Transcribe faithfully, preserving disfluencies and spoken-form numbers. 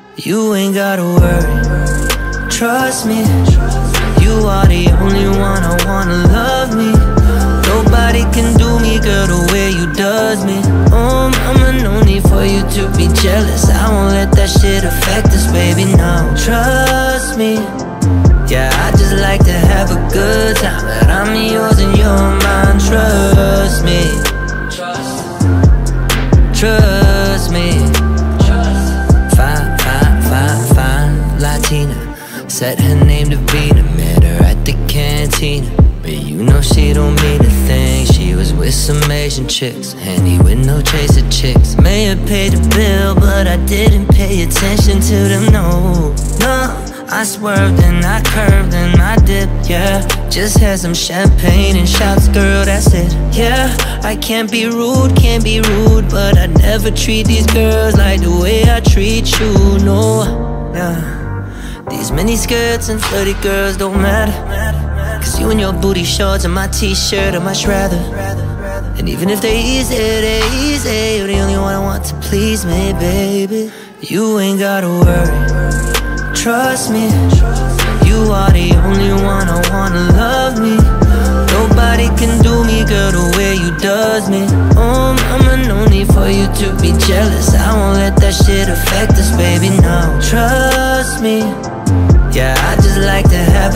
You ain't gotta worry, trust me. You are the only one I wanna love me. Nobody can do me, girl, the way you does me. Oh, mama, no need for you to be jealous. I won't let that shit affect us, baby, no. Trust me. Yeah, I just like to have a good time, but I'm yours and you're mine. Trust me. Trust me. Fine, fine, fine, fine Latina. Said her name to Vina. Met her at the cantina. But you know she don't mean a thing. She was with some Asian chicks, Henny with no chaser chicks. May have paid the bill, but I didn't pay attention to them, no. No, I swerved and I curved and I dipped, yeah. Just had some champagne and shots, girl, that's it. Yeah, I can't be rude, can't be rude, but I never treat these girls like the way I treat you, no. Yeah. These mini skirts and flirty girls don't matter, cause you and your booty shorts and my t-shirt I'd much rather. And even if they easy, they easy, you're the only one I want to please me, baby. You ain't gotta worry, trust me. You are the only one I wanna love me. Nobody can do me, girl, the way you does me. Oh, mama, no need for you to be jealous. I won't let that shit affect us, baby, no. Trust me. Yeah, I just like to have